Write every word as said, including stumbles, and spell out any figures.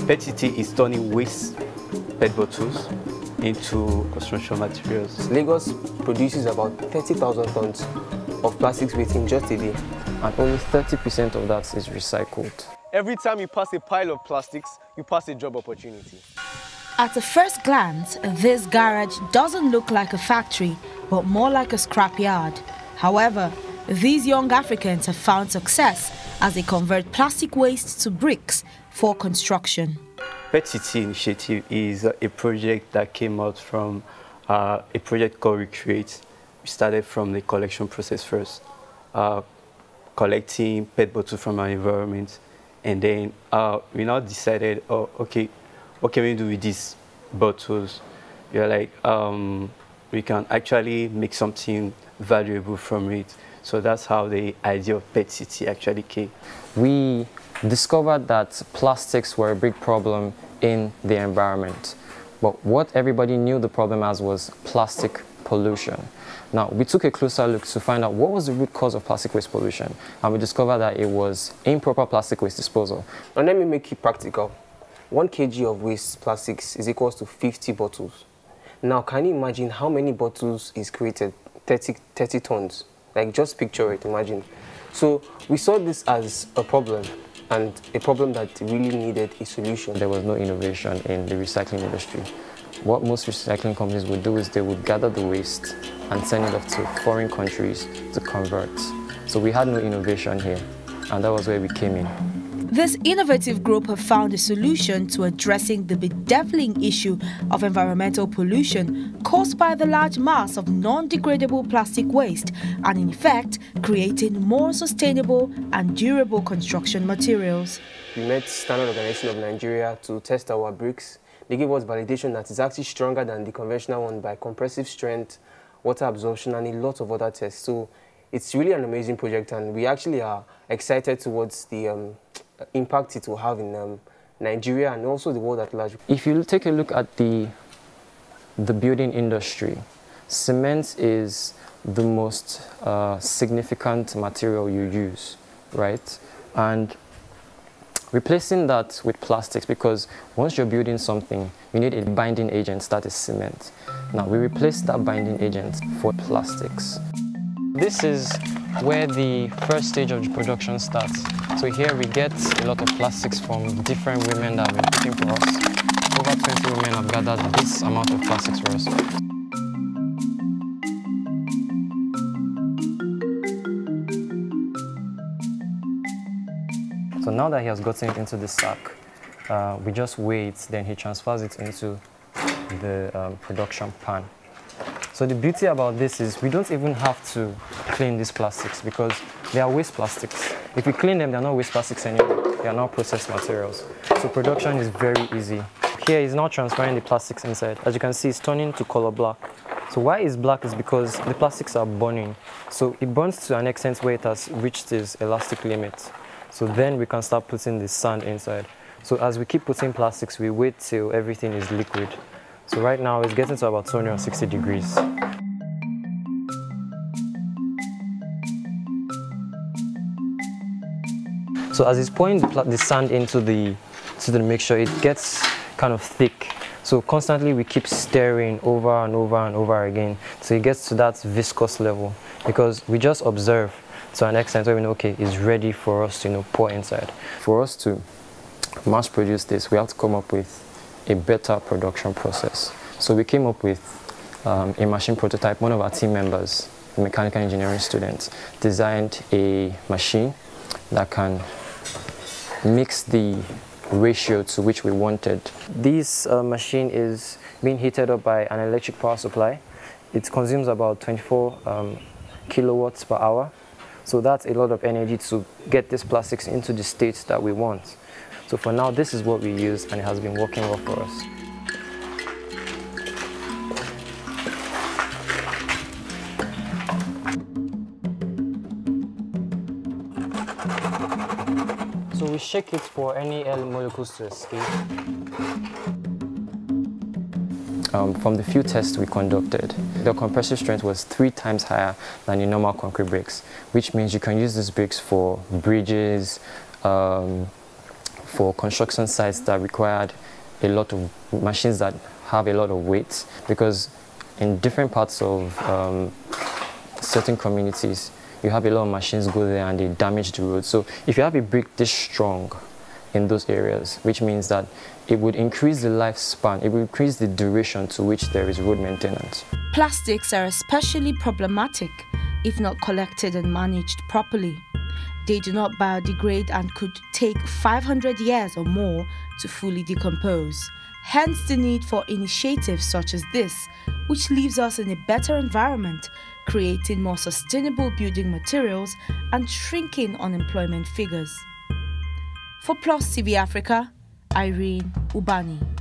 P E T C T is turning waste P E T bottles into construction materials. Lagos produces about thirty thousand tons of plastics waste in just a day, and only thirty percent of that is recycled. Every time you pass a pile of plastics, you pass a job opportunity. At a first glance, this garage doesn't look like a factory, but more like a scrapyard. However, these young Africans have found success as they convert plastic waste to bricks for construction. P E T C T initiative is a project that came out from uh, a project called Recreate. We started from the collection process first, uh, collecting P E T bottles from our environment, and then uh, we now decided, oh, okay, what can we do with these bottles? We are like, um, we can actually make something valuable from it. So that's how the idea of P E T C T actually came. We discovered that plastics were a big problem in the environment. But what everybody knew the problem as was plastic pollution. Now, we took a closer look to find out what was the root cause of plastic waste pollution, and we discovered that it was improper plastic waste disposal. And let me make it practical. One kilogram of waste plastics is equal to fifty bottles. Now, can you imagine how many bottles is created? thirty, thirty tons. Like, just picture it, imagine. So we saw this as a problem, and a problem that really needed a solution. There was no innovation in the recycling industry. What most recycling companies would do is they would gather the waste and send it off to foreign countries to convert. So we had no innovation here, and that was where we came in. This innovative group have found a solution to addressing the bedeviling issue of environmental pollution caused by the large mass of non-degradable plastic waste, and in effect creating more sustainable and durable construction materials. We met Standard Organization of Nigeria to test our bricks. They gave us validation that it's actually stronger than the conventional one by compressive strength, water absorption, and a lot of other tests. So it's really an amazing project, and we actually are excited towards the um, impact it will have in um, Nigeria and also the world at large. If you take a look at the, the building industry, cement is the most uh, significant material you use, right? And replacing that with plastics, because once you're building something, you need a binding agent, that is cement. Now, we replace that binding agent for plastics. This is where the first stage of the production starts. So here we get a lot of plastics from different women that have been cooking for us. Over twenty women have gathered this amount of plastics for us. So now that he has gotten it into the sack, uh, we just wait, then he transfers it into the um, production pan. So the beauty about this is we don't even have to clean these plastics because they are waste plastics. If we clean them, they are not waste plastics anymore. They are now processed materials. So production is very easy. Here he's now transferring the plastics inside. As you can see, it's turning to color black. So why it's black is because the plastics are burning. So it burns to an extent where it has reached its elastic limit. So then we can start putting the sand inside. So as we keep putting plastics, we wait till everything is liquid. So right now it's getting to about two hundred sixty degrees. So as it's pouring the, the sand into the, to the mixture, it gets kind of thick. So constantly we keep stirring over and over and over again. So it gets to that viscous level because we just observe to an extent where we know, okay, it's ready for us to, you know, pour inside. For us to mass produce this, we have to come up with a better production process. So we came up with um, a machine prototype. One of our team members, a mechanical engineering student, designed a machine that can mix the ratio to which we wanted. This uh, machine is being heated up by an electric power supply. It consumes about twenty-four um, kilowatts per hour. So that's a lot of energy to get these plastics into the state that we want. So for now, this is what we use, and it has been working well for us. So we shake it for any air molecules to escape. Um, from the few tests we conducted, the compressive strength was three times higher than the normal concrete bricks, which means you can use these bricks for bridges, um, for construction sites that required a lot of machines that have a lot of weight, because in different parts of um, certain communities, you have a lot of machines go there and they damage the road. So if you have a brick this strong in those areas, which means that it would increase the lifespan, it would increase the duration to which there is road maintenance. Plastics are especially problematic if not collected and managed properly. They do not biodegrade and could take five hundred years or more to fully decompose. Hence the need for initiatives such as this, which leaves us in a better environment, creating more sustainable building materials and shrinking unemployment figures. For Plus T V Africa, Irene Ubani.